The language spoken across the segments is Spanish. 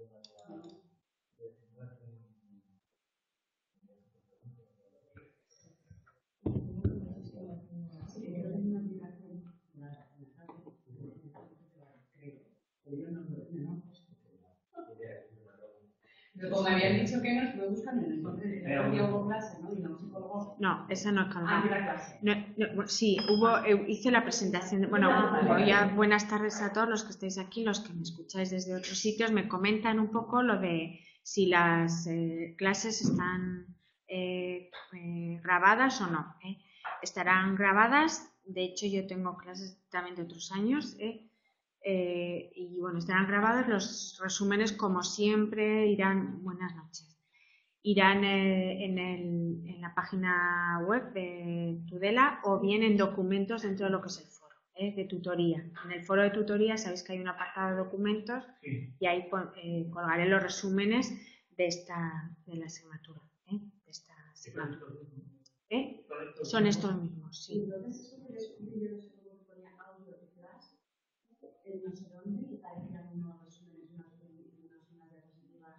Pero como me habían dicho que no, estuve buscando en el enfoque de hubo clase, ¿no? Y no psicólogo. No, esa no colgado. No, sí, hice la presentación. Bueno, ya buenas tardes a todos los que estáis aquí, los que me escucháis desde otros sitios. Me comentan un poco lo de si las clases están grabadas o no. Estarán grabadas. De hecho, yo tengo clases también de otros años. Y bueno, estarán grabados los resúmenes, como siempre, buenas noches, irán en la página web de Tudela o bien en documentos dentro de lo que es el foro de tutoría. En el foro de tutoría sabéis que hay un apartado de documentos y ahí colgaré los resúmenes de la asignatura. De esta asignatura. Son estos mismos, sí. No sé dónde y parecían unos resúmenes, unas diapositivas.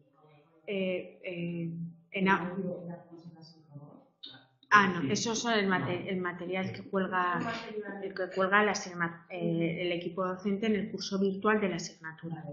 No, eso es el material que cuelga el equipo docente en el curso virtual de la asignatura.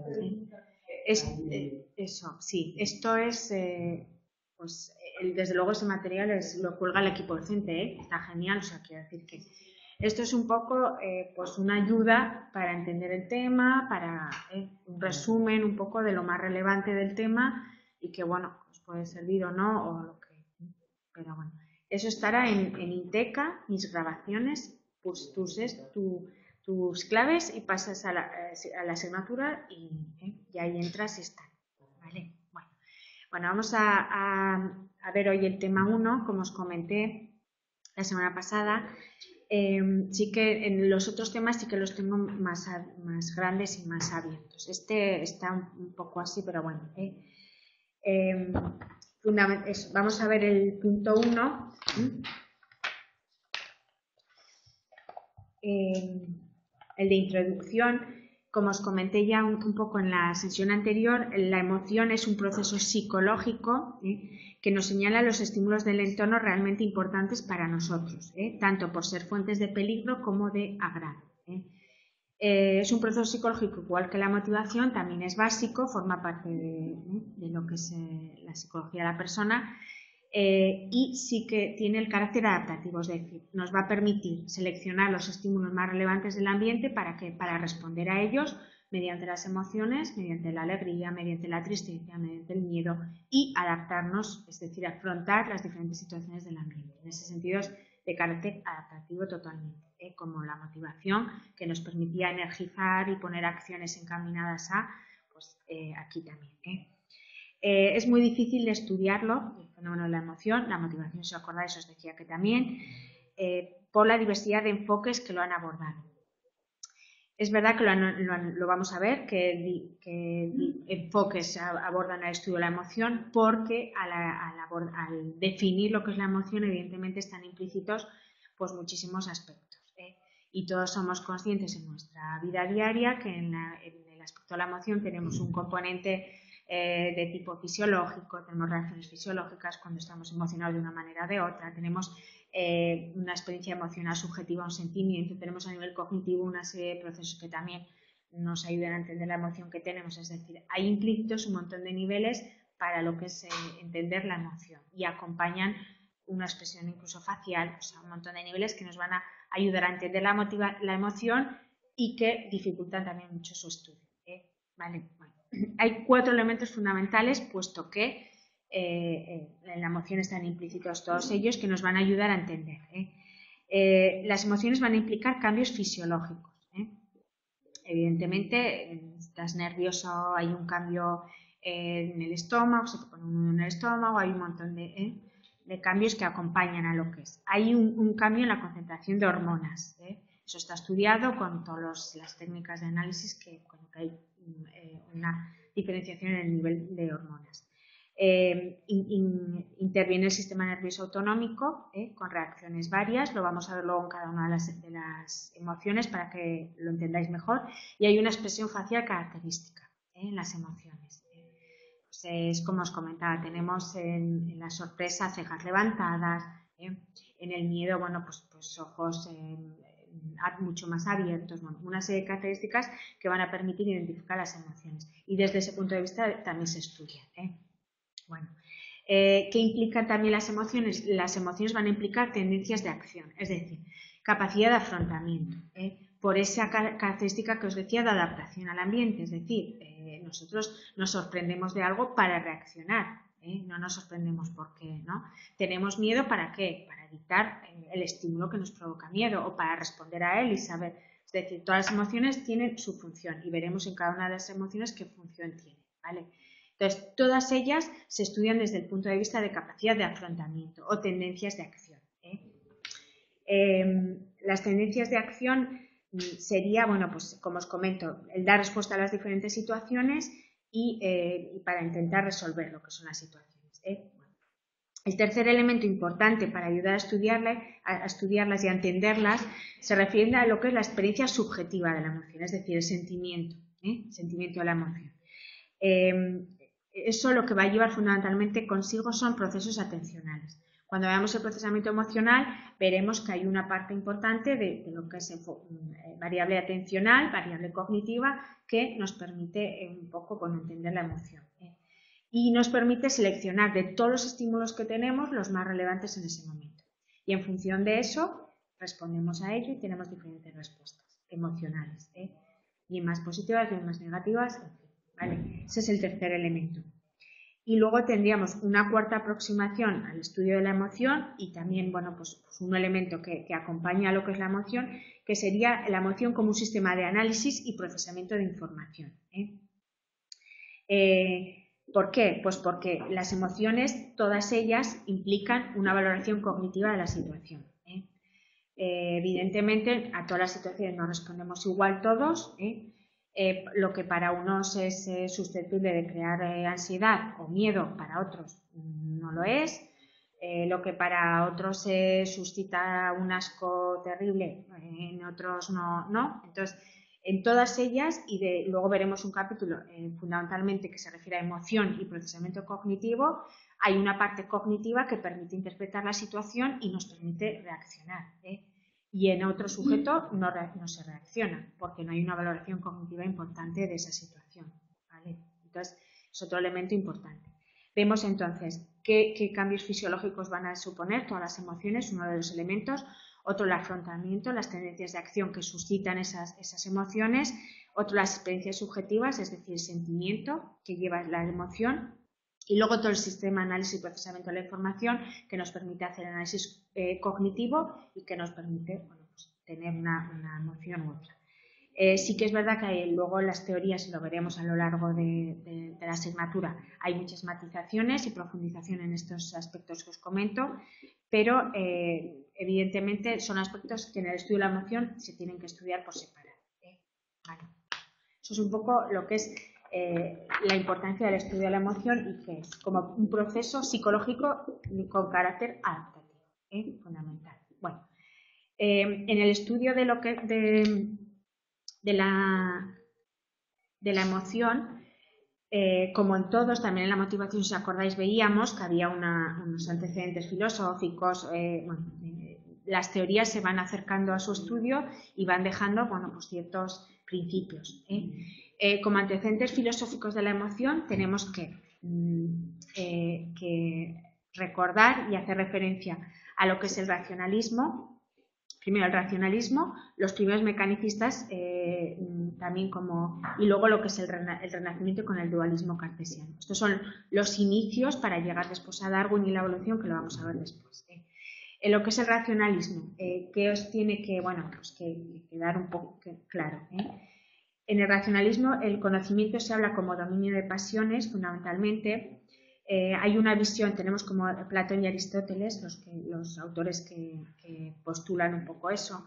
Eso, sí, esto es, pues desde luego ese material lo cuelga el equipo docente, está genial, o sea, quiero decir que esto es un poco pues una ayuda para entender el tema, para un resumen un poco de lo más relevante del tema y que, bueno, os puede servir o no, o lo que... Pero bueno, eso estará en Inteca, mis grabaciones, pues tus claves y pasas a la asignatura y ahí entras y está. ¿Vale? Bueno, vamos a ver hoy el tema 1, como os comenté la semana pasada. Sí que en los otros temas sí que los tengo más grandes y más abiertos. Este está un poco así, pero bueno. Vamos a ver el punto 1. El de introducción. Como os comenté ya un poco en la sesión anterior, la emoción es un proceso psicológico que nos señala los estímulos del entorno realmente importantes para nosotros, tanto por ser fuentes de peligro como de agrado. Es un proceso psicológico igual que la motivación, también es básico, forma parte de lo que es la psicología de la persona. Y sí que tiene el carácter adaptativo, es decir, nos va a permitir seleccionar los estímulos más relevantes del ambiente para responder a ellos mediante las emociones, mediante la alegría, mediante la tristeza, mediante el miedo y adaptarnos, es decir, afrontar las diferentes situaciones del ambiente. En ese sentido es de carácter adaptativo totalmente, como la motivación que nos permitía energizar y poner acciones encaminadas a, pues aquí también. Es muy difícil de estudiarlo, el fenómeno de la emoción, la motivación, si os acordáis, os decía que también, por la diversidad de enfoques que lo han abordado. Es verdad que lo vamos a ver, que enfoques abordan el estudio de la emoción, porque al definir lo que es la emoción, evidentemente están implícitos pues, muchísimos aspectos. Y todos somos conscientes en nuestra vida diaria que en el aspecto de la emoción tenemos un componente de tipo fisiológico, tenemos reacciones fisiológicas cuando estamos emocionados de una manera o de otra, tenemos una experiencia emocional subjetiva, un sentimiento, tenemos a nivel cognitivo una serie de procesos que también nos ayudan a entender la emoción que tenemos, es decir, hay implícitos un montón de niveles para lo que es entender la emoción y acompañan una expresión incluso facial, o sea, un montón de niveles que nos van a ayudar a entender la emoción y que dificultan también mucho su estudio. Vale, bueno. Hay 4 elementos fundamentales, puesto que en la emoción están implícitos todos ellos, que nos van a ayudar a entender. Las emociones van a implicar cambios fisiológicos. Evidentemente, estás nervioso, hay un cambio en el estómago, se te pone un nudo en el estómago, hay un montón de cambios que acompañan a lo que es. Hay un cambio en la concentración de hormonas. Eso está estudiado con todas las técnicas de análisis que hay una diferenciación en el nivel de hormonas. Interviene el sistema nervioso autonómico con reacciones varias, lo vamos a ver luego en cada una de las emociones para que lo entendáis mejor, y hay una expresión facial característica en las emociones. pues es como os comentaba, tenemos en la sorpresa cejas levantadas, en el miedo, bueno, pues ojos mucho más abiertos, bueno, una serie de características que van a permitir identificar las emociones. Y desde ese punto de vista también se estudia. Bueno, ¿qué implican también las emociones? Las emociones van a implicar tendencias de acción, es decir, capacidad de afrontamiento, por esa característica que os decía de adaptación al ambiente, es decir, nosotros nos sorprendemos de algo para reaccionar, no nos sorprendemos porque, ¿no? Tenemos miedo ¿para qué? Para evitar el estímulo que nos provoca miedo o para responder a él y saber, es decir, todas las emociones tienen su función y veremos en cada una de las emociones qué función tiene, ¿vale? Entonces, todas ellas se estudian desde el punto de vista de capacidad de afrontamiento o tendencias de acción. Las tendencias de acción sería, bueno, pues como os comento, el dar respuesta a las diferentes situaciones y para intentar resolver lo que son las situaciones. Bueno, el tercer elemento importante para ayudar a estudiarlas y a entenderlas se refiere a lo que es la experiencia subjetiva de la emoción, es decir, el sentimiento de la emoción. Eso lo que va a llevar fundamentalmente consigo son procesos atencionales. Cuando veamos el procesamiento emocional, veremos que hay una parte importante de lo que es variable atencional, variable cognitiva, que nos permite un poco entender la emoción. Y nos permite seleccionar de todos los estímulos que tenemos los más relevantes en ese momento. Y en función de eso, respondemos a ello y tenemos diferentes respuestas emocionales, bien más positivas, bien más negativas, etc. ¿Vale? Ese es el tercer elemento. Y luego tendríamos una cuarta aproximación al estudio de la emoción y también, bueno, pues un elemento que acompaña a lo que es la emoción, que sería la emoción como un sistema de análisis y procesamiento de información. ¿Por qué? Pues porque las emociones, todas ellas, implican una valoración cognitiva de la situación. Evidentemente, a todas las situaciones no respondemos igual todos, lo que para unos es susceptible de crear ansiedad o miedo, para otros no lo es. Lo que para otros suscita un asco terrible, en otros no. Entonces, en todas ellas, y luego veremos un capítulo fundamentalmente que se refiere a emoción y procesamiento cognitivo, hay una parte cognitiva que permite interpretar la situación y nos permite reaccionar. Y en otro sujeto no se reacciona porque no hay una valoración cognitiva importante de esa situación, ¿vale? Entonces, es otro elemento importante. Vemos entonces qué cambios fisiológicos van a suponer todas las emociones, uno de los elementos, otro el afrontamiento, las tendencias de acción que suscitan esas emociones, otro las experiencias subjetivas, es decir, el sentimiento que lleva la emoción, y luego todo el sistema de análisis y procesamiento de la información que nos permite hacer análisis cognitivo y que nos permite, bueno, pues, tener una emoción u otra. Sí que es verdad que luego en las teorías, y lo veremos a lo largo de la asignatura, hay muchas matizaciones y profundización en estos aspectos que os comento, pero evidentemente son aspectos que en el estudio de la emoción se tienen que estudiar por separado. Vale. Eso es un poco lo que es la importancia del estudio de la emoción y que es como un proceso psicológico con carácter adaptativo, fundamental. Bueno, en el estudio de lo que de la emoción, como en todos, también en la motivación, si os acordáis, veíamos que había unos antecedentes filosóficos, las teorías se van acercando a su estudio y van dejando, bueno, pues ciertos principios. Como antecedentes filosóficos de la emoción tenemos que recordar y hacer referencia a lo que es el racionalismo. Primero el racionalismo, los primeros mecanicistas también y luego lo que es el renacimiento con el dualismo cartesiano. Estos son los inicios para llegar después a Darwin y la evolución, que lo vamos a ver después. En lo que es el racionalismo, ¿qué os tiene que quedar un poco claro? En el racionalismo el conocimiento se habla como dominio de pasiones, fundamentalmente. Hay una visión, tenemos como Platón y Aristóteles, los autores que postulan un poco eso,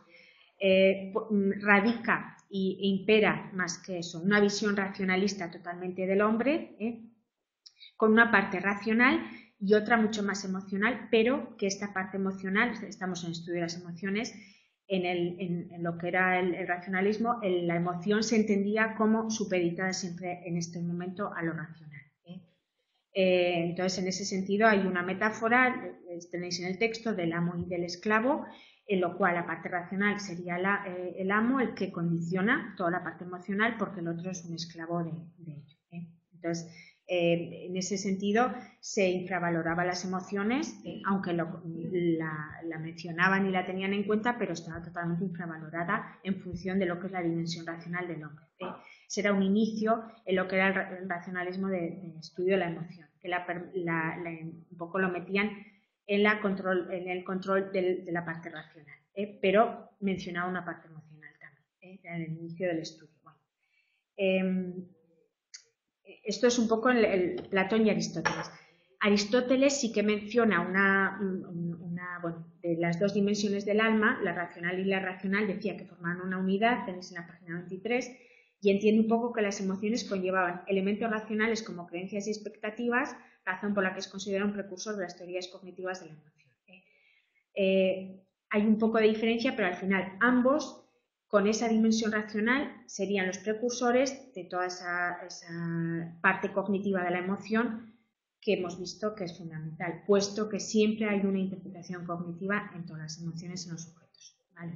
radica e impera más que eso, una visión racionalista totalmente del hombre, con una parte racional y otra mucho más emocional, pero que esta parte emocional, estamos en el estudio de las emociones, en lo que era el racionalismo, la emoción se entendía como supeditada siempre en este momento a lo racional. Entonces, en ese sentido, hay una metáfora, tenéis en el texto, del amo y del esclavo, en lo cual la parte racional sería el amo, el que condiciona toda la parte emocional, porque el otro es un esclavo de ello. Entonces, en ese sentido, se infravaloraban las emociones, aunque la mencionaban y la tenían en cuenta, pero estaba totalmente infravalorada en función de lo que es la dimensión racional del hombre. Será un inicio en lo que era el racionalismo de estudio de la emoción, que un poco lo metían en el control de la parte racional, pero mencionaba una parte emocional también, en el inicio del estudio. Bueno, esto es un poco el Platón y Aristóteles. Aristóteles sí que menciona bueno, de las dos dimensiones del alma, la racional y la irracional, decía que formaban una unidad, tenéis en la página 23, y entiende un poco que las emociones conllevaban elementos racionales como creencias y expectativas, razón por la que es considerado un precursor de las teorías cognitivas de la emoción. Hay un poco de diferencia, pero al final ambos, con esa dimensión racional, serían los precursores de toda esa parte cognitiva de la emoción que hemos visto que es fundamental, puesto que siempre hay una interpretación cognitiva en todas las emociones en los sujetos. ¿Vale?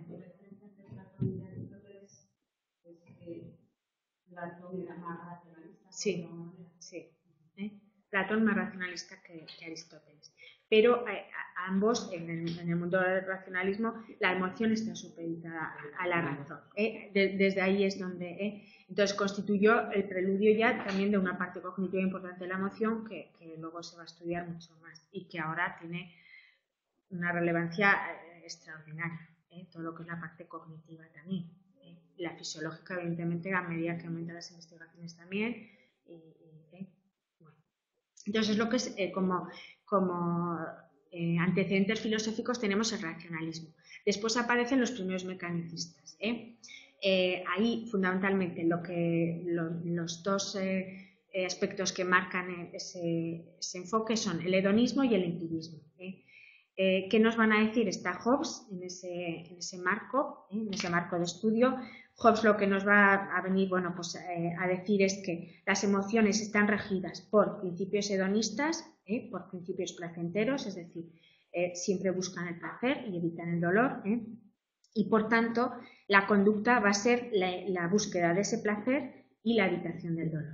Platón era más racionalista. Sí, sí. Platón más racionalista que Aristóteles. Pero ambos, en el mundo del racionalismo, la emoción está supeditada a la razón. Desde ahí es donde... Entonces constituyó el preludio ya también de una parte cognitiva importante de la emoción que luego se va a estudiar mucho más y que ahora tiene una relevancia extraordinaria. Todo lo que es la parte cognitiva también. La fisiológica, evidentemente, a medida que aumentan las investigaciones también. Bueno. Entonces, lo que es como antecedentes filosóficos tenemos el racionalismo. Después aparecen los primeros mecanicistas. Ahí, fundamentalmente, los dos aspectos que marcan ese enfoque son el hedonismo y el empirismo. ¿Qué nos van a decir? Está Hobbes en ese marco de estudio. Hobbes lo que nos va a venir a decir es que las emociones están regidas por principios hedonistas, por principios placenteros, es decir, siempre buscan el placer y evitan el dolor, y por tanto la conducta va a ser la búsqueda de ese placer y la evitación del dolor.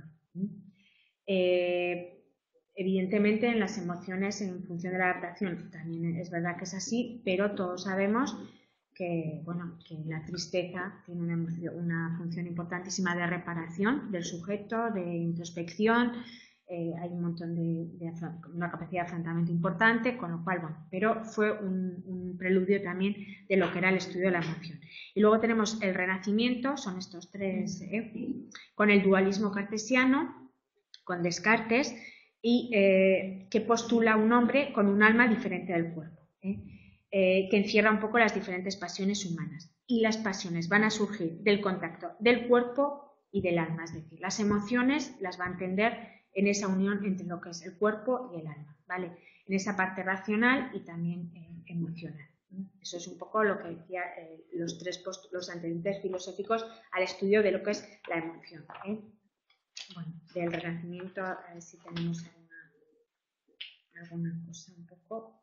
Evidentemente, en las emociones, en función de la adaptación, también es verdad que es así, pero todos sabemos que la tristeza tiene una función importantísima de reparación del sujeto, de introspección, hay un montón una capacidad de afrontamiento importante, con lo cual, pero fue un preludio también de lo que era el estudio de la emoción. Y luego tenemos el Renacimiento, son estos tres, con el dualismo cartesiano, con Descartes, y que postula un hombre con un alma diferente del cuerpo, que encierra un poco las diferentes pasiones humanas. Y las pasiones van a surgir del contacto del cuerpo y del alma, es decir, las emociones las va a entender en esa unión entre lo que es el cuerpo y el alma, ¿vale? En esa parte racional y también emocional. Eso es un poco lo que decía los antecedentes filosóficos al estudio de lo que es la emoción. Bueno, del Renacimiento, a ver si tenemos alguna cosa un poco.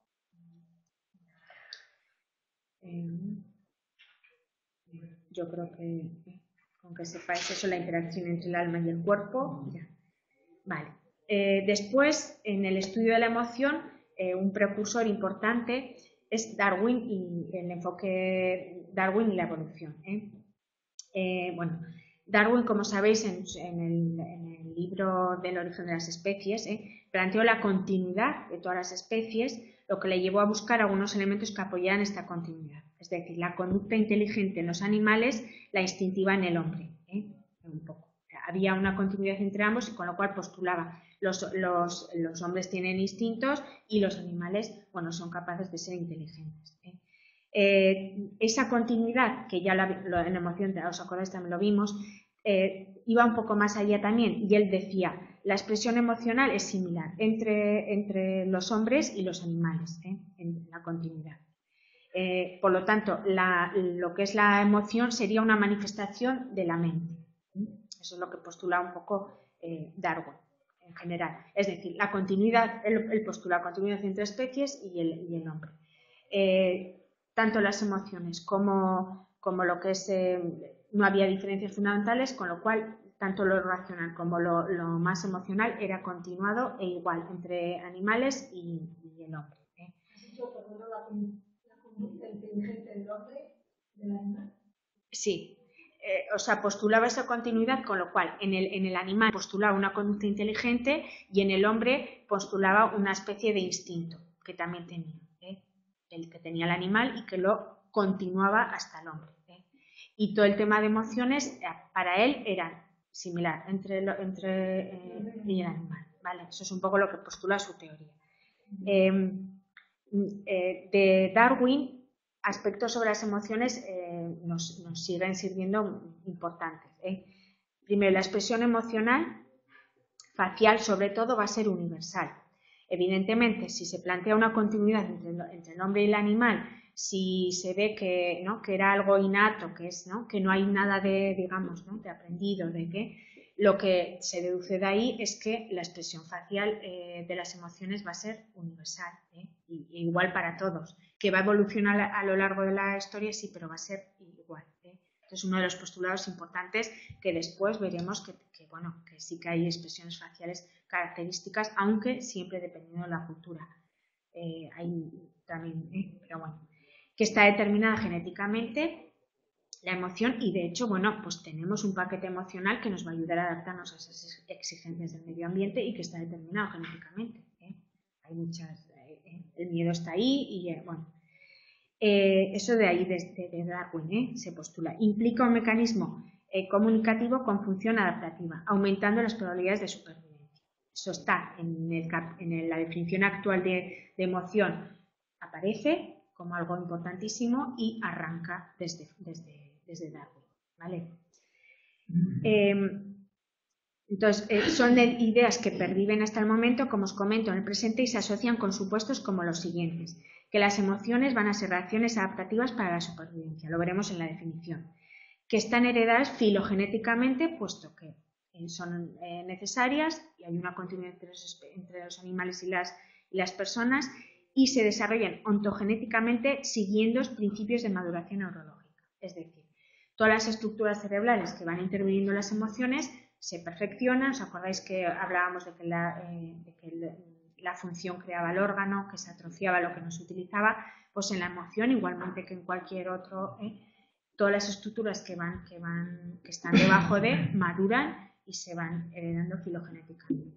Yo creo que con que sepáis eso, la interacción entre el alma y el cuerpo, ya. Vale. Después, en el estudio de la emoción, un precursor importante es Darwin y el enfoque Darwin y la evolución. Bueno, Darwin, como sabéis, en el libro del origen de las especies, planteó la continuidad de todas las especies, lo que le llevó a buscar algunos elementos que apoyaran esta continuidad. Es decir, la conducta inteligente en los animales, la instintiva en el hombre. Un poco. Había una continuidad entre ambos, y con lo cual postulaba los hombres tienen instintos y los animales, son capaces de ser inteligentes. Esa continuidad, que ya en emoción, os acordáis, también lo vimos, iba un poco más allá también, y él decía, la expresión emocional es similar entre los hombres y los animales, en la continuidad. Por lo tanto, lo que es la emoción sería una manifestación de la mente. Eso es lo que postula un poco Darwin. en general. Es decir, la continuidad, él postula la continuidad entre especies y el hombre. Tanto las emociones como lo que es, no había diferencias fundamentales, con lo cual tanto lo racional como lo más emocional era continuado e igual entre animales y el hombre. ¿Has dicho, por ejemplo, la conducta inteligente del hombre del animal? Sí. O sea, postulaba esa continuidad, con lo cual en el animal postulaba una conducta inteligente y en el hombre postulaba una especie de instinto que también tenía, el que tenía el animal y que lo continuaba hasta el hombre. Y todo el tema de emociones para él era similar entre y el animal, ¿vale? Eso es un poco lo que postula su teoría. De Darwin, aspectos sobre las emociones nos siguen sirviendo importantes. Primero, la expresión emocional facial, sobre todo, va a ser universal. Evidentemente, si se plantea una continuidad entre el hombre y el animal, si se ve que, ¿no?, que era algo innato, que no hay nada de, digamos, ¿no?, de aprendido, de que lo que se deduce de ahí es que la expresión facial de las emociones va a ser universal, y igual para todos. Que va a evolucionar a lo largo de la historia, sí, pero va a ser igual. Es uno de los postulados importantes que después veremos que sí que hay expresiones faciales características, aunque siempre dependiendo de la cultura. Hay también, pero bueno, que está determinada genéticamente la emoción y de hecho, bueno, pues tenemos un paquete emocional que nos va a ayudar a adaptarnos a esas exigencias del medio ambiente y que está determinado genéticamente. Hay muchas, el miedo está ahí y bueno. Eso de ahí, de Darwin, se postula. Implica un mecanismo comunicativo con función adaptativa, aumentando las probabilidades de supervivencia. Eso está en la definición actual de emoción, aparece como algo importantísimo y arranca desde Darwin, ¿vale? Entonces, son ideas que perviven hasta el momento, como os comento, en el presente y se asocian con supuestos como los siguientes: que las emociones van a ser reacciones adaptativas para la supervivencia, lo veremos en la definición, que están heredadas filogenéticamente, puesto que son necesarias y hay una continuidad entre los animales y las personas, y se desarrollan ontogenéticamente siguiendo los principios de maduración neurológica, es decir, todas las estructuras cerebrales que van interviniendo en las emociones se perfeccionan. ¿Os acordáis que hablábamos de que la función creaba el órgano, que se atrofiaba lo que no se utilizaba? Pues en la emoción, igualmente que en cualquier otro, todas las estructuras que están debajo de maduran y se van heredando filogenéticamente.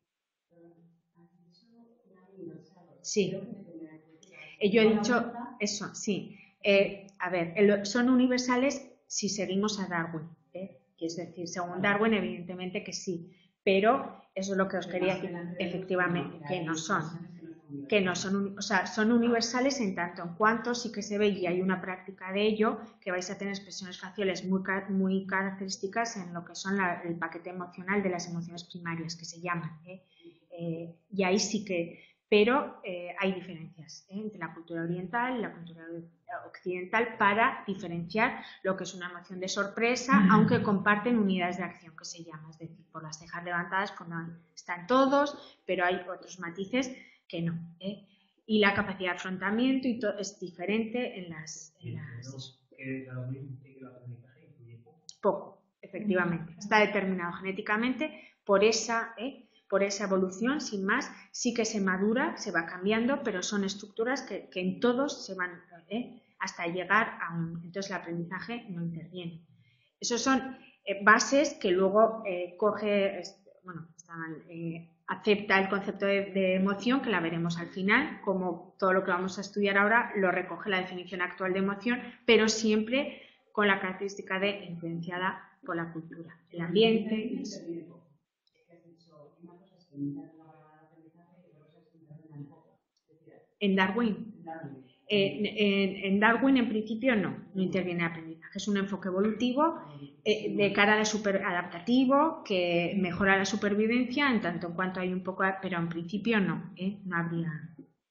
Sí. Yo he dicho eso, sí. A ver, son universales si seguimos a Darwin. Es decir, según Darwin, evidentemente que sí, pero eso es lo que os quería decir, efectivamente, que no son, o sea, son universales en tanto en cuanto sí que se ve, y hay una práctica de ello, que vais a tener expresiones faciales muy características en lo que son el paquete emocional de las emociones primarias, que se llaman, y ahí sí que, pero hay diferencias entre la cultura oriental y la cultura occidental para diferenciar lo que es una emoción de sorpresa, aunque comparten unidades de acción, que se llama, es decir, por las cejas levantadas cuando están todos, pero hay otros matices que no. Y la capacidad de afrontamiento y todo es diferente en las poco, efectivamente. Está determinado genéticamente por esa evolución, sin más. Sí que se madura, se va cambiando, pero son estructuras que en todos se van hasta llegar a un... Entonces el aprendizaje no interviene. Esos son bases que luego acepta el concepto de emoción, que la veremos al final, como todo lo que vamos a estudiar ahora lo recoge la definición actual de emoción, pero siempre con la característica de influenciada por la cultura, el ambiente. En Darwin. En Darwin, en principio, no interviene el aprendizaje. Es un enfoque evolutivo de cara de adaptativo que mejora la supervivencia en tanto en cuanto hay un poco, pero en principio no habría.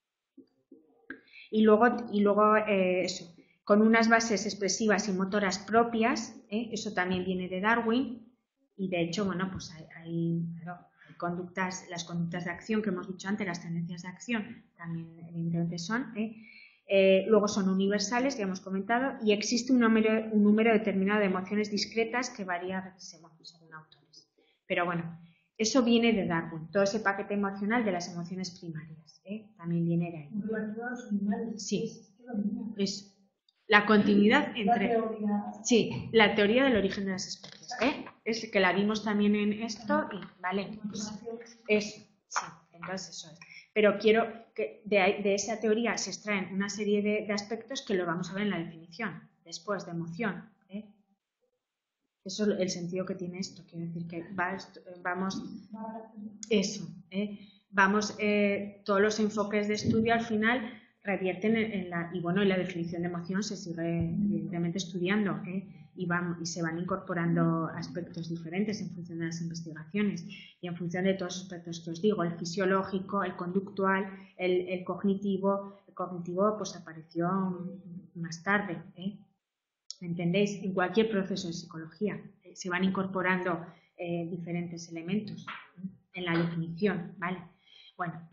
Y luego eso, con unas bases expresivas y motoras propias, eso también viene de Darwin, y de hecho, bueno, pues hay las conductas de acción que hemos dicho antes, las tendencias de acción, también evidentemente son. Luego son universales, que hemos comentado, y existe un número determinado de emociones discretas que varía según autores. Pero bueno, eso viene de Darwin, todo ese paquete emocional de las emociones primarias, también viene de ahí. Sí, es la continuidad entre... Sí, la teoría del origen de las especies, es que la vimos también en esto y, vale, pues eso, sí, entonces eso es. Pero quiero que de esa teoría se extraen una serie de aspectos que lo vamos a ver en la definición, después de emoción. Eso es el sentido que tiene esto, quiero decir que vamos, eso, vamos, todos los enfoques de estudio al final revierten en la definición de emoción se sigue evidentemente estudiando, y se van incorporando aspectos diferentes en función de las investigaciones y en función de todos los aspectos que os digo, el fisiológico, el conductual, el cognitivo. El cognitivo pues apareció más tarde, ¿entendéis? En cualquier proceso de psicología se van incorporando diferentes elementos en la definición, ¿vale? Bueno,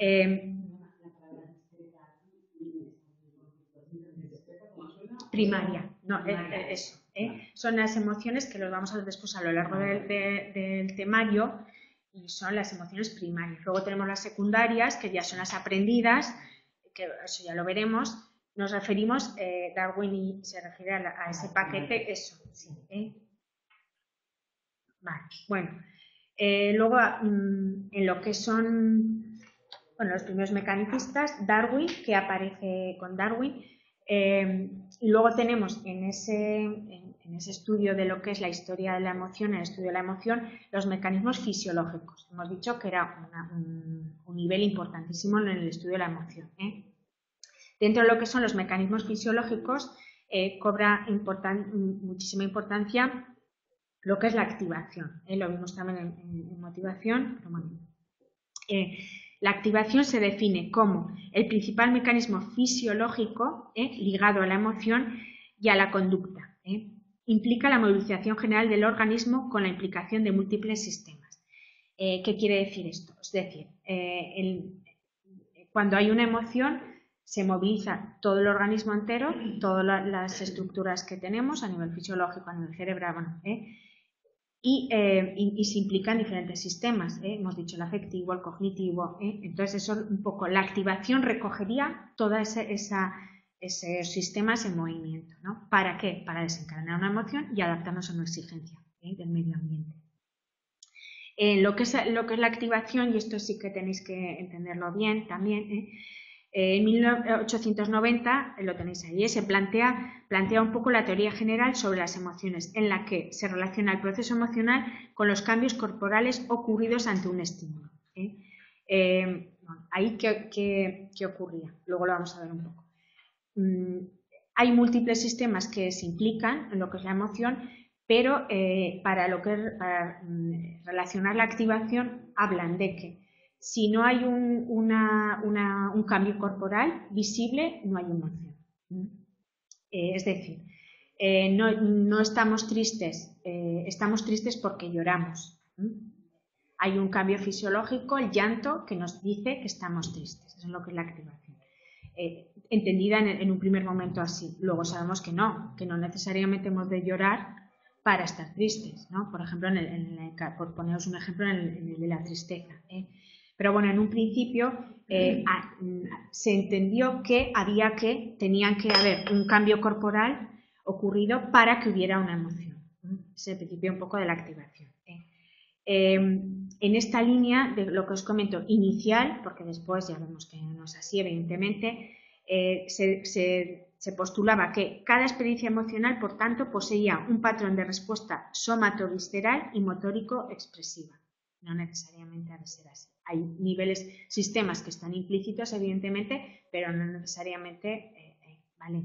primaria, no, eso. Son las emociones que los vamos a ver después a lo largo del temario y son las emociones primarias. Luego tenemos las secundarias, que ya son las aprendidas, que eso ya lo veremos. Nos referimos, Darwin se refiere a ese paquete, eso, sí. Vale, bueno. Luego, en lo que son los primeros mecanicistas, Darwin, que aparece con Darwin. Luego tenemos en ese estudio de lo que es la historia de la emoción, el estudio de la emoción, los mecanismos fisiológicos. Hemos dicho que era un nivel importantísimo en el estudio de la emoción. Dentro de lo que son los mecanismos fisiológicos, cobra muchísima importancia lo que es la activación. Lo vimos también en motivación, pero bueno. La activación se define como el principal mecanismo fisiológico ligado a la emoción y a la conducta. Implica la movilización general del organismo con la implicación de múltiples sistemas. ¿Qué quiere decir esto? Es decir, cuando hay una emoción se moviliza todo el organismo entero, todas las estructuras que tenemos a nivel fisiológico, a nivel cerebral, y se implican diferentes sistemas, hemos dicho el afectivo, el cognitivo, entonces eso un poco, la activación recogería todos esos sistemas en movimiento, ¿no? ¿Para qué? Para desencadenar una emoción y adaptarnos a una exigencia del medio ambiente. Lo que es la activación, y esto sí que tenéis que entenderlo bien también, en 1890, lo tenéis ahí, se plantea un poco la teoría general sobre las emociones, en la que se relaciona el proceso emocional con los cambios corporales ocurridos ante un estímulo. Ahí, ¿qué ocurría? Luego lo vamos a ver un poco. Hay múltiples sistemas que se implican en lo que es la emoción, pero para relacionar la activación hablan de que si no hay un cambio corporal visible, no hay emoción. Es decir, no estamos tristes, estamos tristes porque lloramos. Hay un cambio fisiológico, el llanto, que nos dice que estamos tristes. Eso es lo que es la activación. Entendida en un primer momento así. Luego sabemos que no necesariamente hemos de llorar para estar tristes, ¿no? Por ejemplo, por poneros un ejemplo en el de la tristeza. Pero bueno, en un principio se entendió que tenía que haber un cambio corporal ocurrido para que hubiera una emoción. Es el principio un poco de la activación. En esta línea de lo que os comento inicial, porque después ya vemos que no es así, evidentemente, se postulaba que cada experiencia emocional, por tanto, poseía un patrón de respuesta somatovisceral y motórico expresiva. No necesariamente ha de ser así. Hay sistemas que están implícitos, evidentemente, pero no necesariamente, ¿vale?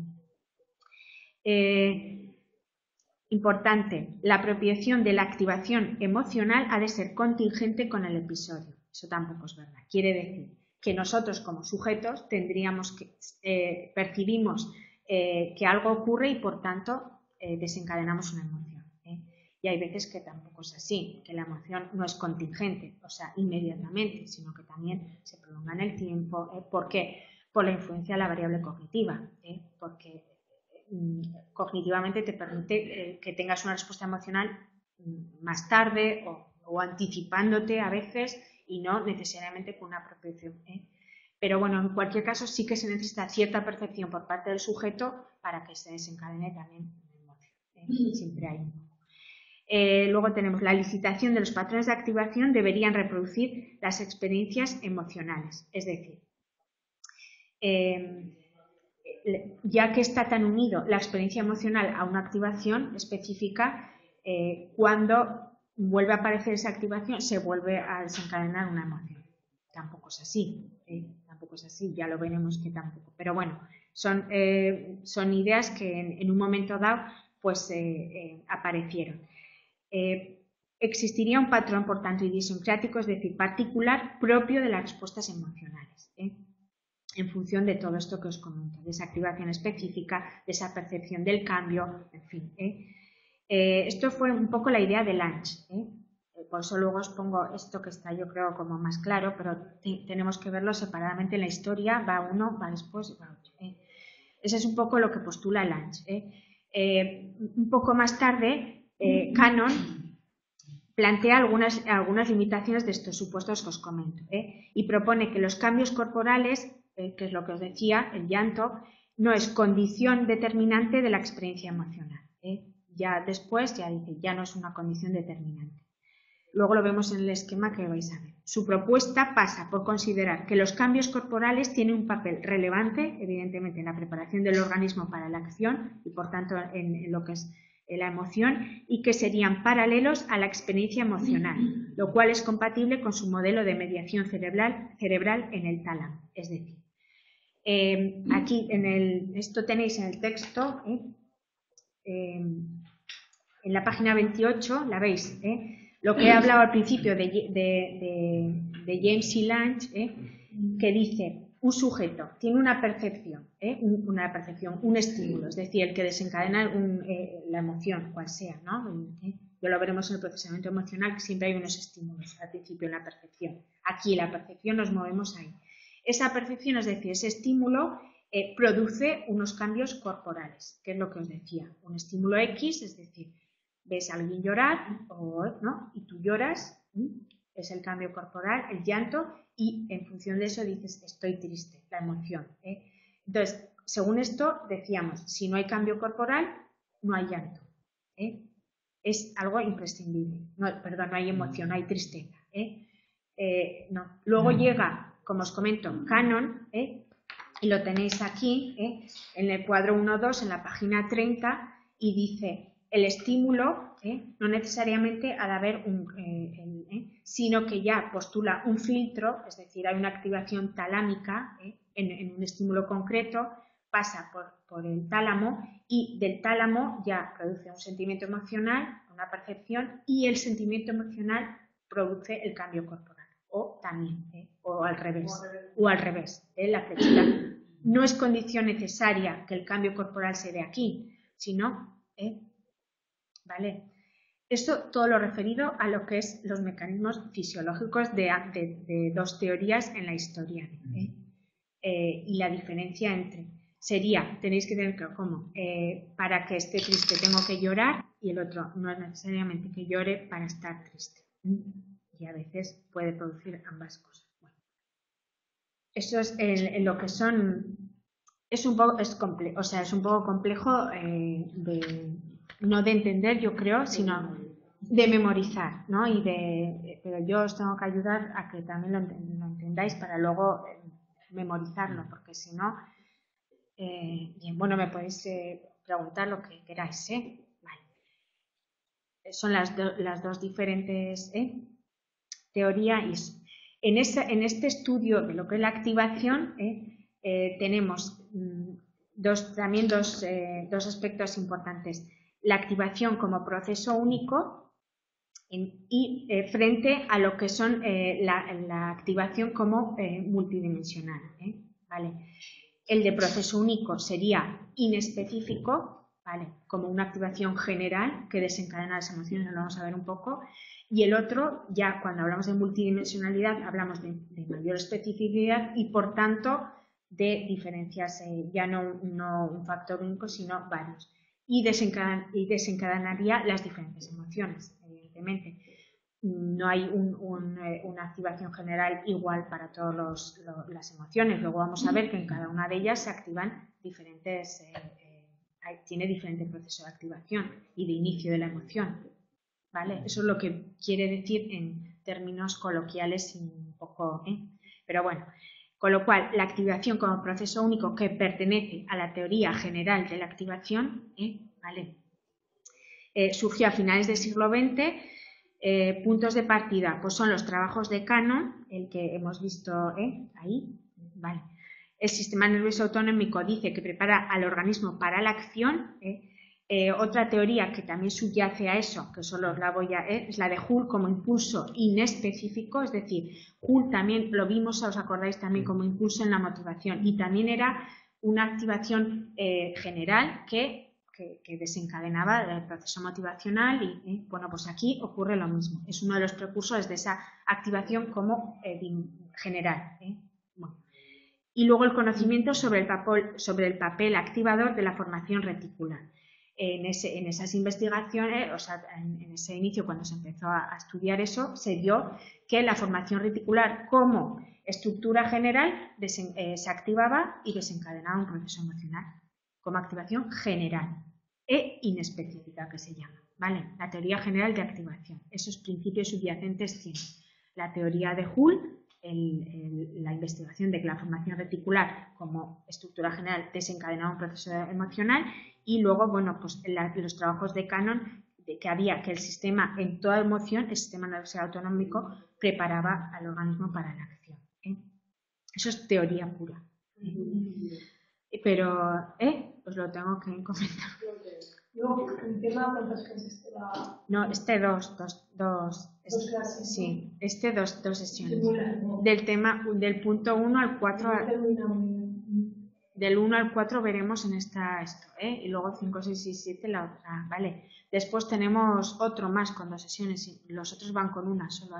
Importante, la apropiación de la activación emocional ha de ser contingente con el episodio. Eso tampoco es verdad. Quiere decir que nosotros como sujetos percibimos que algo ocurre y por tanto desencadenamos una emoción. Y Y hay veces que tampoco es así, que la emoción no es contingente, o sea, inmediatamente, sino que también se prolonga en el tiempo. ¿Por qué? Por la influencia de la variable cognitiva, porque cognitivamente te permite que tengas una respuesta emocional más tarde o anticipándote a veces y no necesariamente con una percepción. Pero bueno, en cualquier caso sí que se necesita cierta percepción por parte del sujeto para que se desencadene también una emoción. Siempre hay un poco. Luego tenemos la licitación de los patrones de activación deberían reproducir las experiencias emocionales, es decir, ya que está tan unido la experiencia emocional a una activación específica, cuando vuelve a aparecer esa activación se vuelve a desencadenar una emoción. Tampoco es así, ya lo veremos que tampoco. Pero bueno, son ideas que en un momento dado pues aparecieron. Existiría un patrón, por tanto, idiosincrático, es decir, particular, propio de las respuestas emocionales, en función de todo esto que os comento, de esa activación específica, de esa percepción del cambio, en fin. Esto fue un poco la idea de Lange. Por eso luego os pongo esto que está, yo creo, como más claro, pero tenemos que verlo separadamente en la historia, va uno, va después, va otro. Ese es un poco lo que postula Lange. Un poco más tarde, Cannon plantea algunas limitaciones de estos supuestos que os comento, y propone que los cambios corporales, que es lo que os decía, el llanto, no es condición determinante de la experiencia emocional. Ya después ya dice, ya no es una condición determinante. Luego lo vemos en el esquema que vais a ver. Su propuesta pasa por considerar que los cambios corporales tienen un papel relevante, evidentemente, en la preparación del organismo para la acción y, por tanto, en lo que es la emoción, y que serían paralelos a la experiencia emocional, lo cual es compatible con su modelo de mediación cerebral en el tálamo. Es decir, aquí esto tenéis en el texto, en la página 28, la veis, lo que he hablado al principio de James y Lange, que dice, un sujeto tiene una percepción, un estímulo, es decir, el que desencadena la emoción, cual sea, ¿no? Ya lo veremos en el procesamiento emocional, que siempre hay unos estímulos al principio en la percepción. Aquí en la percepción nos movemos ahí. Esa percepción, es decir, ese estímulo produce unos cambios corporales, que es lo que os decía, un estímulo X, es decir, ves a alguien llorar, ¿no? Y tú lloras, es el cambio corporal, el llanto, y en función de eso dices, estoy triste, la emoción. Entonces, según esto, decíamos, si no hay cambio corporal, no hay llanto. Es algo imprescindible. No hay emoción, no hay tristeza. No. Luego llega, como os comento, Cannon, y lo tenéis aquí, en el cuadro 1.2, en la página 30, y dice, el estímulo no necesariamente ha de haber sino que ya postula un filtro, es decir, hay una activación talámica en un estímulo concreto, pasa por el tálamo y del tálamo ya produce un sentimiento emocional, una percepción, y el sentimiento emocional produce el cambio corporal, o también, o al revés, la flexibilidad. No es condición necesaria que el cambio corporal se dé aquí, sino, ¿vale? Esto todo lo referido a lo que es los mecanismos fisiológicos de dos teorías en la historia. Y la diferencia entre sería, tenéis que tener claro cómo, para que esté triste tengo que llorar, y el otro no es necesariamente que llore para estar triste. Y a veces puede producir ambas cosas. Bueno, eso es en lo que son, es un poco complejo no de entender, yo creo, sino de memorizar, ¿no? Pero yo os tengo que ayudar a que también lo entendáis para luego memorizarlo, porque si no, bien, bueno, me podéis preguntar lo que queráis, Vale. Son las dos diferentes teorías. En este estudio de lo que es la activación, tenemos también dos aspectos importantes. La activación como proceso único y frente a lo que son la activación como multidimensional. ¿Vale? El de proceso único sería inespecífico, ¿vale? Como una activación general que desencadena las emociones, lo vamos a ver un poco. Y el otro, ya cuando hablamos de multidimensionalidad, hablamos de mayor especificidad y, por tanto, de diferencias, ya no un factor único, sino varios. Y desencadenaría las diferentes emociones, evidentemente. No hay una activación general igual para todas las emociones. Luego vamos a ver que en cada una de ellas se activan diferentes, tiene diferente proceso de activación y de inicio de la emoción. ¿Vale? Eso es lo que quiere decir en términos coloquiales un poco, pero bueno. Con lo cual, la activación como proceso único que pertenece a la teoría general de la activación, ¿vale? Surgió a finales del siglo XX. Puntos de partida, pues son los trabajos de Cannon, el que hemos visto ahí, ¿vale? El sistema nervioso autonómico dice que prepara al organismo para la acción. Otra teoría que también subyace a eso, que solo la voy a es la de Hull como impulso inespecífico, es decir, Hull también lo vimos, os acordáis, también como impulso en la motivación, y también era una activación general que desencadenaba el proceso motivacional y bueno, pues aquí ocurre lo mismo, es uno de los precursores de esa activación como general. Bueno. Y luego el conocimiento sobre el papel activador de la formación reticular. En esas investigaciones, o sea, en ese inicio, cuando se empezó a estudiar eso, se vio que la formación reticular como estructura general se activaba y desencadenaba un proceso emocional como activación general e inespecífica, que se llama, ¿vale? La teoría general de activación, esos principios subyacentes tienen la teoría de Hull, la investigación de que la formación reticular como estructura general desencadenaba un proceso emocional, y luego, bueno, pues los trabajos de Cannon, de que había que el sistema, en toda emoción, el sistema nervioso autonómico preparaba al organismo para la acción. Eso es teoría pura. Pero, pues lo tengo que comentar. Luego, el tema, ¿cuántas clases te da? No, dos clases. Sí, dos sesiones. Sí, Del tema, del punto 1 al 4. Del 1 al 4 veremos en esto, y luego 5, 6 y 7 la otra, ¿vale? Después tenemos otro más con 2 sesiones y los otros van con una solo.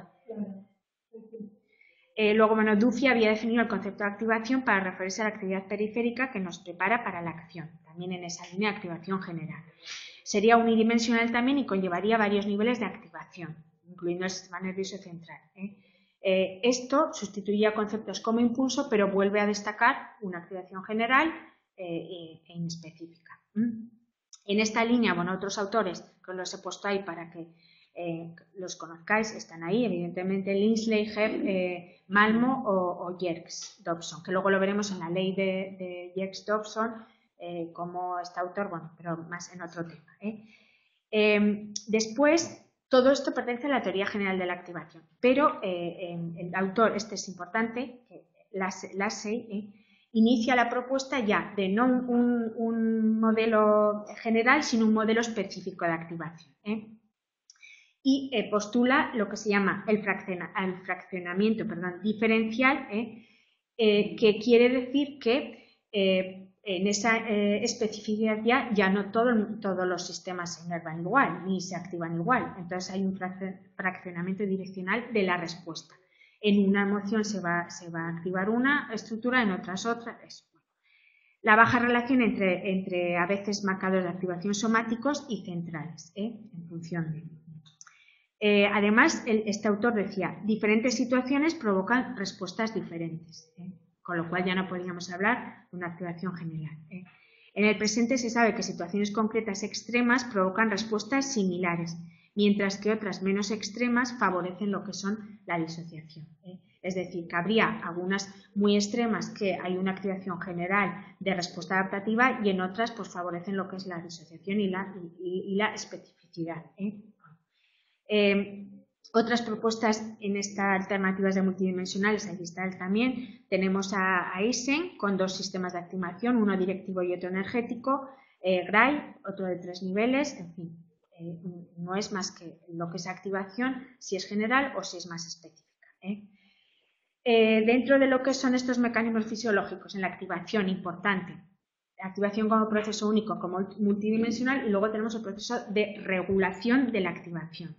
Luego, bueno, Duffy había definido el concepto de activación para referirse a la actividad periférica que nos prepara para la acción, también en esa línea de activación general. Sería unidimensional también y conllevaría varios niveles de activación, incluyendo el sistema nervioso central. Esto sustituiría conceptos como impulso, pero vuelve a destacar una activación general e inespecífica. En esta línea, bueno, otros autores que os los he puesto ahí para que los conozcáis, están ahí, evidentemente Lindsley, Hebb, Malmo o Yerkes-Dobson, que luego lo veremos en la ley de Yerkes-Dobson como este autor, bueno, pero más en otro tema. Después, todo esto pertenece a la teoría general de la activación, pero el autor, este es importante, Lassey, inicia la propuesta ya de no un modelo general, sino un modelo específico de activación. Y postula lo que se llama el fraccionamiento diferencial, que quiere decir que en esa especificidad ya no todos los sistemas se inervan igual ni se activan igual. Entonces hay un fraccionamiento direccional de la respuesta. En una emoción se va a activar una estructura, en otras otra. La baja relación entre a veces marcadores de activación somáticos y centrales, en función de... además, este autor decía, diferentes situaciones provocan respuestas diferentes, con lo cual ya no podríamos hablar de una activación general. En el presente se sabe que situaciones concretas extremas provocan respuestas similares, mientras que otras menos extremas favorecen lo que son la disociación. Es decir, que habría algunas muy extremas que hay una activación general de respuesta adaptativa y en otras pues favorecen lo que es la disociación y la especificidad. Otras propuestas en estas alternativas de multidimensionales, aquí está él también, tenemos a Eisen con dos sistemas de activación, uno directivo y otro energético, Gray, otro de 3 niveles, en fin, no es más que lo que es activación, si es general o si es más específica. Dentro de lo que son estos mecanismos fisiológicos en la activación, importante, activación como proceso único, como multidimensional, y luego tenemos el proceso de regulación de la activación.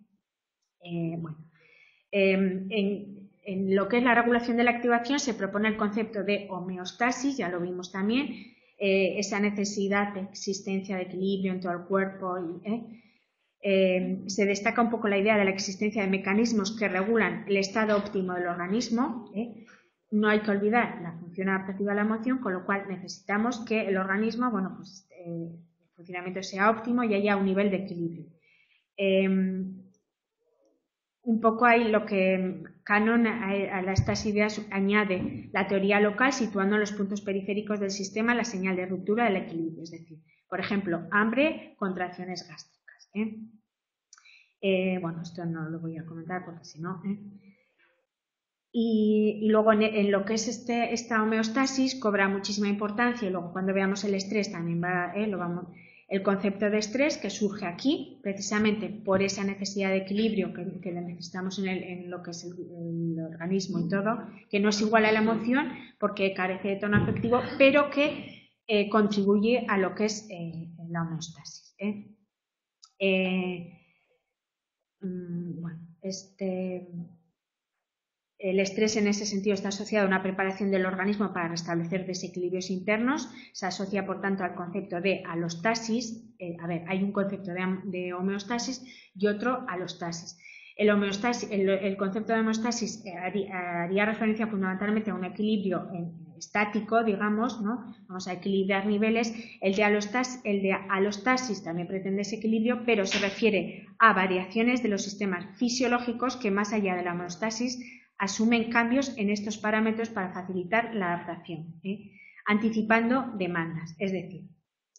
En lo que es la regulación de la activación se propone el concepto de homeostasis, ya lo vimos también, esa necesidad de existencia de equilibrio en todo el cuerpo. Se destaca un poco la idea de la existencia de mecanismos que regulan el estado óptimo del organismo. No hay que olvidar la función adaptativa de la emoción, con lo cual necesitamos que el organismo, el funcionamiento sea óptimo y haya un nivel de equilibrio. Un poco ahí lo que Cannon a estas ideas añade la teoría local, situando en los puntos periféricos del sistema la señal de ruptura del equilibrio, es decir, por ejemplo, hambre, contracciones gástricas. Esto no lo voy a comentar porque si no... Y luego en lo que es esta homeostasis cobra muchísima importancia, y luego cuando veamos el estrés también el concepto de estrés que surge aquí precisamente por esa necesidad de equilibrio que necesitamos en lo que es el organismo y todo, que no es igual a la emoción porque carece de tono afectivo, pero que contribuye a lo que es la homeostasis. El estrés en ese sentido está asociado a una preparación del organismo para restablecer desequilibrios internos. Se asocia, por tanto, al concepto de alostasis. Hay un concepto de homeostasis y otro alostasis. El concepto de homeostasis haría referencia fundamentalmente a un equilibrio estático, digamos, ¿no? Vamos a equilibrar niveles. El de alostasis también pretende ese equilibrio, pero se refiere a variaciones de los sistemas fisiológicos que, más allá de la homeostasis, asumen cambios en estos parámetros para facilitar la adaptación, anticipando demandas. Es decir,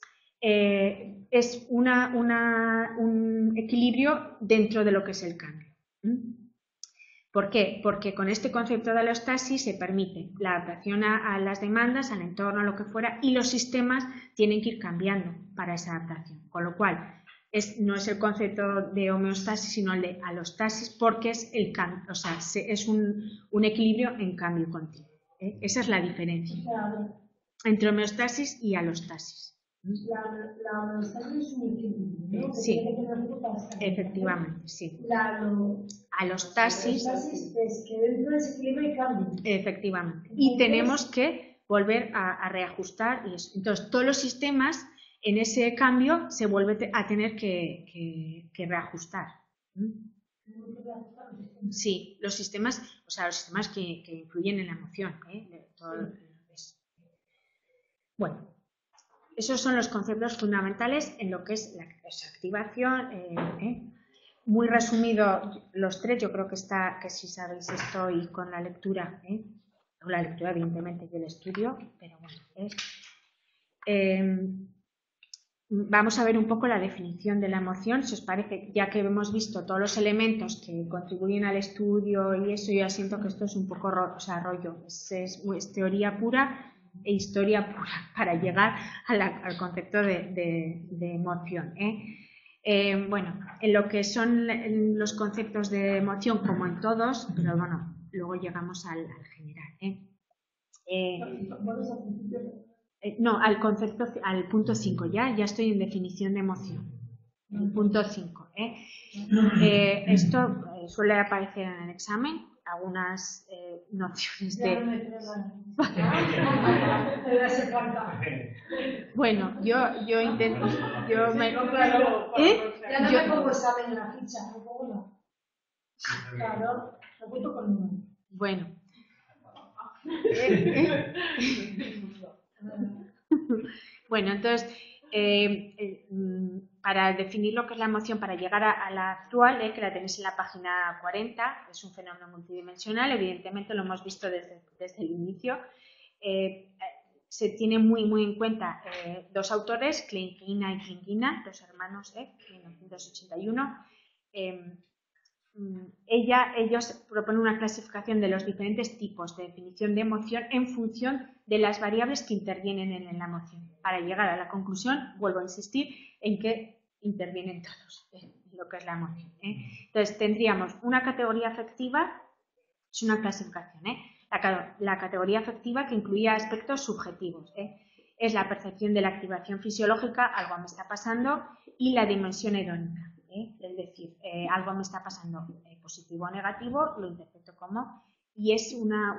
es un equilibrio dentro de lo que es el cambio. ¿Por qué? Porque con este concepto de alostasis se permite la adaptación a las demandas, al entorno, a lo que fuera, y los sistemas tienen que ir cambiando para esa adaptación. Con lo cual, no es el concepto de homeostasis, sino el de alostasis, porque es el cambio, o sea, es un equilibrio en cambio continuo. Esa es la diferencia entre homeostasis y alostasis. La homeostasis es un equilibrio, ¿no? Sí, efectivamente, sí. Alostasis es que dentro de ese equilibrio hay cambio. Efectivamente. Y tenemos que volver a reajustar. Y eso. Entonces, todos los sistemas en ese cambio se vuelve a tener que reajustar. Sí, los sistemas que influyen en la emoción. Bueno, esos son los conceptos fundamentales en lo que es la activación. Muy resumido los tres, yo creo que si sabéis esto y con la lectura, con la lectura evidentemente y el estudio, pero bueno. Vamos a ver un poco la definición de la emoción, si os parece, ya que hemos visto todos los elementos que contribuyen al estudio y eso, yo ya siento que esto es un poco rollo, es teoría pura e historia pura para llegar al concepto de emoción. Bueno, en lo que son los conceptos de emoción, como en todos, pero bueno, luego llegamos al general. No, al punto 5, ya estoy en definición de emoción. El punto 5. Esto suele aparecer en el examen, algunas nociones de... Bueno, yo intento... Ya no me pongo examen en la ficha, ¿no? Claro, lo cuento con uno. Bueno. Bueno, entonces, para definir lo que es la emoción, para llegar a la actual, que la tenéis en la página 40, es un fenómeno multidimensional, evidentemente lo hemos visto desde el inicio. Se tiene muy en cuenta dos autores, Klinkina y Klinkina, dos hermanos, en 1981. Ellos proponen una clasificación de los diferentes tipos de definición de emoción en función de las variables que intervienen en la emoción. Para llegar a la conclusión, vuelvo a insistir en que intervienen todos en lo que es la emoción. Entonces, tendríamos una categoría afectiva, es una clasificación, la categoría afectiva que incluía aspectos subjetivos. es la percepción de la activación fisiológica, algo me está pasando, y la dimensión hedónica, es decir, algo me está pasando positivo o negativo, lo interpreto como, y es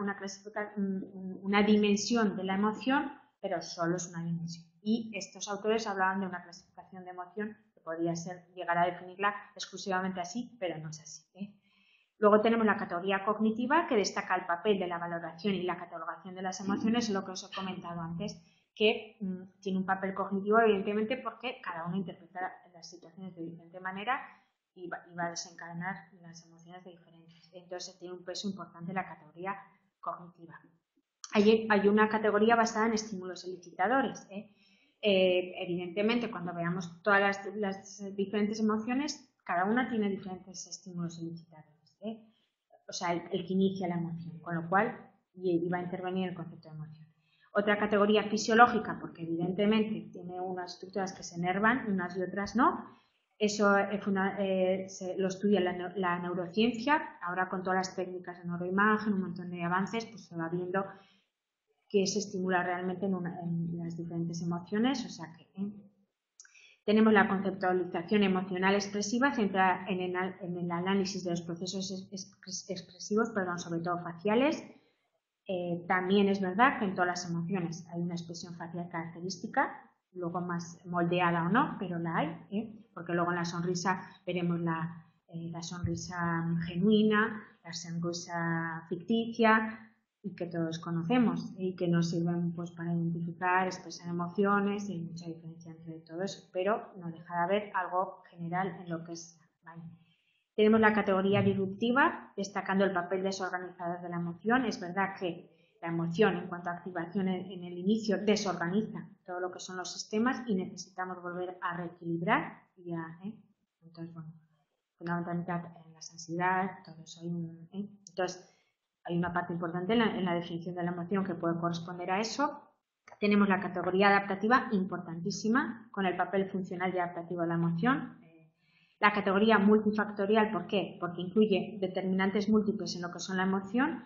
una dimensión de la emoción, pero solo es una dimensión. Y estos autores hablaban de una clasificación de emoción que podría llegar a definirla exclusivamente así, pero no es así. Luego tenemos la categoría cognitiva, que destaca el papel de la valoración y la catalogación de las emociones, lo que os he comentado antes, que tiene un papel cognitivo, evidentemente, porque cada uno interpreta las situaciones de diferente manera y va a desencadenar las emociones de diferentes. Entonces tiene un peso importante la categoría cognitiva. Hay una categoría basada en estímulos elicitadores. Evidentemente, cuando veamos todas las diferentes emociones, cada una tiene diferentes estímulos elicitadores. O sea, el que inicia la emoción, con lo cual va a intervenir el concepto de emoción. Otra categoría fisiológica, porque evidentemente tiene unas estructuras que se enervan, unas y otras no. Eso lo estudia la neurociencia. Ahora con todas las técnicas de neuroimagen, un montón de avances, pues se va viendo que se estimula realmente en las diferentes emociones. O sea que tenemos la conceptualización emocional expresiva centrada en el análisis de los procesos expresivos, sobre todo faciales. También es verdad que en todas las emociones hay una expresión facial característica, luego más moldeada o no, pero la hay, porque luego en la sonrisa veremos la sonrisa genuina, la sonrisa ficticia, y que todos conocemos y que nos sirven pues, para identificar, expresar emociones, y hay mucha diferencia entre todo eso, pero no deja de haber algo general en lo que es. ¿Vale? Tenemos la categoría disruptiva, destacando el papel desorganizador de la emoción. Es verdad que la emoción, en cuanto a activación en el inicio, desorganiza todo lo que son los sistemas y necesitamos volver a reequilibrar. Entonces, bueno, fundamentalmente en la ansiedad, todo eso. Entonces, hay una parte importante en la definición de la emoción que puede corresponder a eso. Tenemos la categoría adaptativa, importantísima, con el papel funcional y adaptativo de la emoción. La categoría multifactorial, ¿por qué? Porque incluye determinantes múltiples en lo que son la emoción,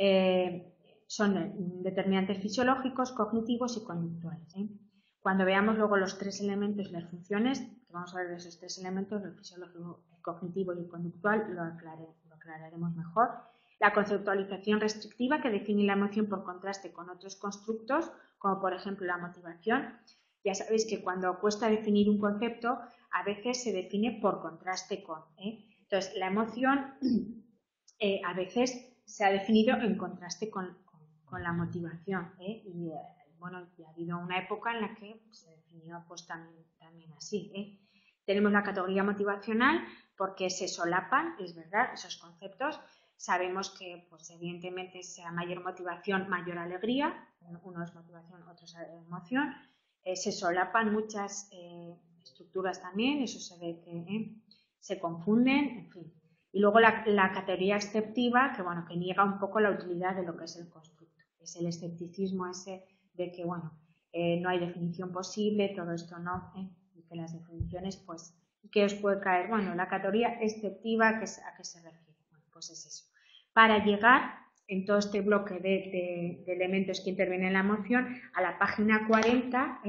son determinantes fisiológicos, cognitivos y conductuales. Cuando veamos luego los tres elementos y las funciones, que vamos a ver de esos tres elementos, el fisiológico, el cognitivo y el conductual, lo aclararemos mejor. La conceptualización restrictiva, que define la emoción por contraste con otros constructos, como por ejemplo la motivación. Ya sabéis que cuando cuesta definir un concepto, a veces se define por contraste con. Entonces, la emoción a veces se ha definido en contraste con la motivación. Bueno, ya ha habido una época en la que se definió pues, también así. Tenemos la categoría motivacional porque se solapan, es verdad, esos conceptos. Sabemos que, pues, evidentemente, sea mayor motivación, mayor alegría. Uno es motivación, otro es emoción. Se solapan muchas estructuras también, eso se ve que se confunden, en fin. Y luego la categoría exceptiva, que bueno, que niega un poco la utilidad de lo que es el constructo. Es el escepticismo ese de que, bueno, no hay definición posible, todo esto no, y que las definiciones, pues, ¿qué os puede caer? Bueno, la categoría exceptiva, ¿a qué se refiere? Bueno, pues es eso. Para llegar en todo este bloque de elementos que intervienen en la emoción, a la página 40,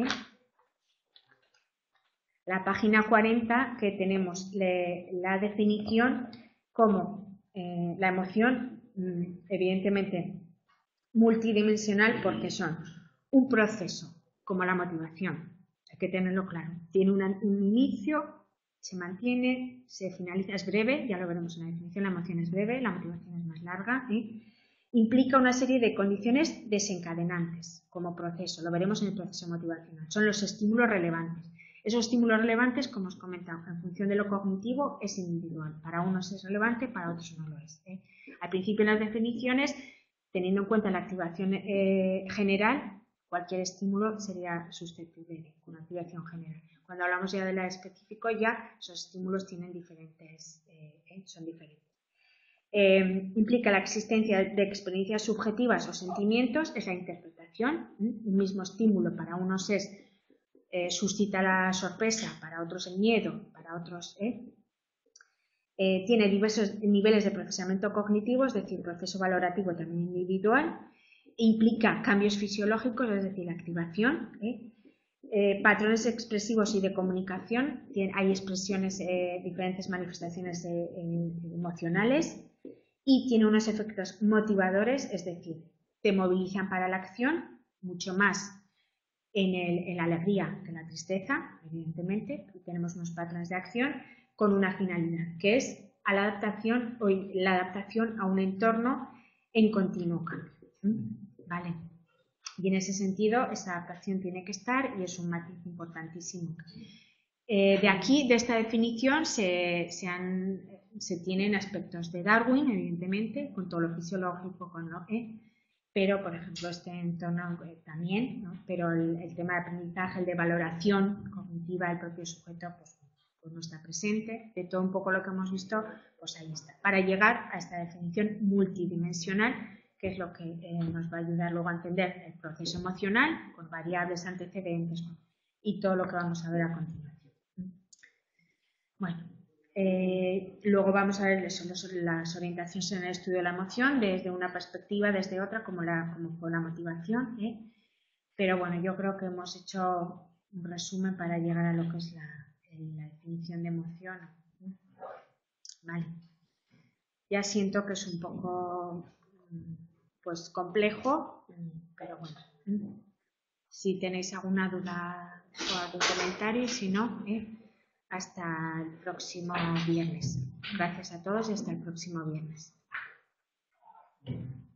la página 40, que tenemos la definición como la emoción, evidentemente, multidimensional, porque son un proceso, como la motivación, hay que tenerlo claro, tiene un inicio, se mantiene, se finaliza, es breve, ya lo veremos en la definición, la emoción es breve, la motivación es más larga, implica una serie de condiciones desencadenantes como proceso, lo veremos en el proceso motivacional, son los estímulos relevantes. Esos estímulos relevantes, como os he comentado, en función de lo cognitivo es individual, para unos es relevante, para otros no lo es. Al principio en las definiciones, teniendo en cuenta la activación general, cualquier estímulo sería susceptible de una activación general. Cuando hablamos ya de la específico, ya esos estímulos tienen son diferentes. Implica la existencia de experiencias subjetivas o sentimientos, es la interpretación. Un mismo estímulo para unos suscita la sorpresa, para otros el miedo, para otros tiene diversos niveles de procesamiento cognitivo, es decir, proceso valorativo también individual, implica cambios fisiológicos, es decir, activación, patrones expresivos y de comunicación, hay expresiones, diferentes manifestaciones emocionales, y tiene unos efectos motivadores, es decir, te movilizan para la acción mucho más en la alegría que en la tristeza, evidentemente, y tenemos unos patrones de acción con una finalidad, que es la adaptación a un entorno en continuo cambio. ¿Vale? Y en ese sentido, esa adaptación tiene que estar y es un matiz importantísimo. De aquí, de esta definición, se tienen aspectos de Darwin, evidentemente, con todo lo fisiológico, con lo pero, por ejemplo, este entorno también, ¿no? Pero el tema de aprendizaje, el de valoración cognitiva del propio sujeto, pues no está presente. De todo un poco lo que hemos visto, pues ahí está. Para llegar a esta definición multidimensional, que es lo que nos va a ayudar luego a entender el proceso emocional con variables antecedentes, ¿no? Y todo lo que vamos a ver a continuación. Bueno, luego vamos a ver las orientaciones en el estudio de la emoción desde una perspectiva, desde otra, como fue la motivación. Pero bueno, yo creo que hemos hecho un resumen para llegar a lo que es la definición de emoción. Vale. Ya siento que es un poco pues complejo, pero bueno. Si tenéis alguna duda o algún comentario, y si no, hasta el próximo viernes. Gracias a todos y hasta el próximo viernes.